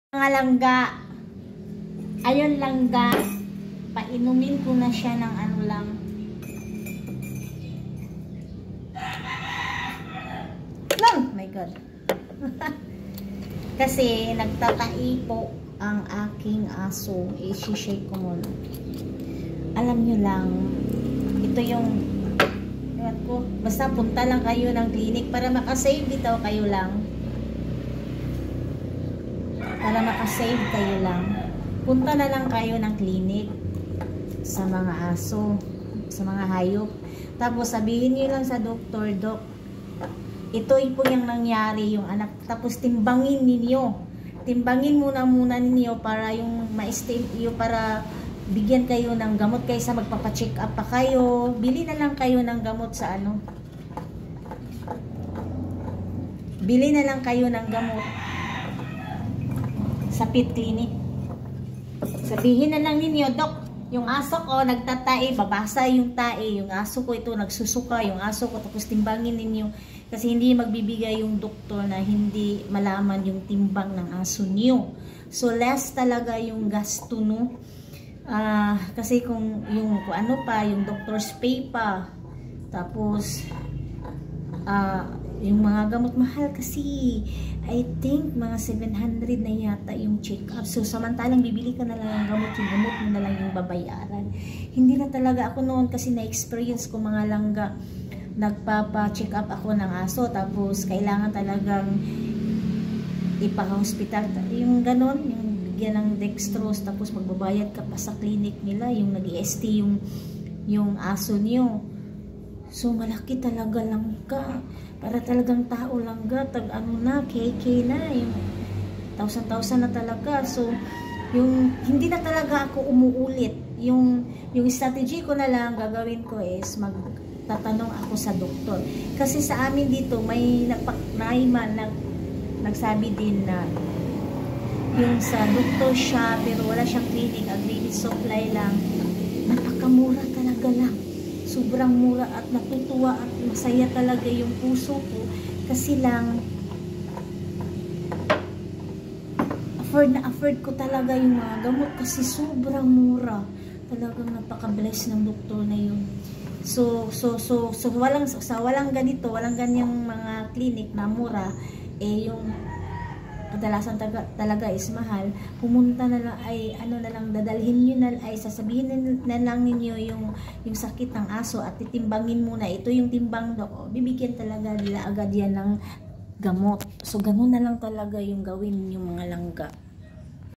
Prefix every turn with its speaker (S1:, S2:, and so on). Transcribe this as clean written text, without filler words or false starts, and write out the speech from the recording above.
S1: Mga langga, ayun langga, painumin ko na siya ng ano lang. Oh my God. Kasi nagtatai po ang aking aso. I-shake ko muna. Alam nyo lang, ito yung ko, basta punta lang kayo ng clinic para makasave dito kayo lang. Para makasave kayo lang, punta na lang kayo ng clinic sa mga aso, sa mga hayop. Tapos sabihin niyo lang sa doktor, Dok, ito po yung nangyari yung anak. Tapos timbangin ninyo. Timbangin muna ninyo para yung ma-estimate iyo, para bigyan kayo ng gamot kaysa magpapa-check up pa kayo. Bili na lang kayo ng gamot sa ano. Bili na lang kayo ng gamot sa pet clinic. Sabihin na lang ninyo, Dok, yung aso ko nagtatae, babasa yung tae, yung aso ko ito nagsusuka, yung aso ko, tapos timbangin ninyo. Kasi hindi magbibigay yung doktor na hindi malaman yung timbang ng aso niyo. So less talaga yung gasto, no? Kasi kung ano pa, yung doctor's pay pa, tapos yung mga gamot mahal kasi. I think mga 700 na yata yung check-up. So samantalang bibili ka na lang ng gamot, yung gamot mo na lang yung babayaran. Hindi na talaga ako noon, kasi na-experience ko mga langga, nagpapa-check up ako ng aso, tapos kailangan talagang ipa-hospital, yung ganon, yung bigyan ng dextrose, tapos magbabayad ka pa sa clinic nila, yung nag-EST yung aso niyo. So malaki talaga langga, para talagang tao langga, tag ano na, KK na, yung 1,000 na talaga. So yung hindi na talaga ako umuulit, yung strategy ko na lang gagawin ko is magtatanong ako sa doktor. Kasi sa amin dito may nagsabi din na yung sa doktor siya, pero wala siyang clinic, agreement supply lang, napakamura talaga lang. Sobrang mura, at natutuwa at masaya talaga yung puso ko, kasi lang afford ko talaga yung mga gamot, kasi sobrang mura. Talagang napaka-bless ng doktor na yun. So walang ganito, walang ganyang mga clinic na mura, yung kadalasan talaga is mahal. Pumunta na lang, ay ano na lang, dadalhin nyo na, ay sasabihin na lang ninyo yung sakit ng aso, at titimbangin muna. Ito yung timbang, Dok, bibigyan talaga nila agad yan ng gamot. So ganun na lang talaga yung gawin yung mga langga.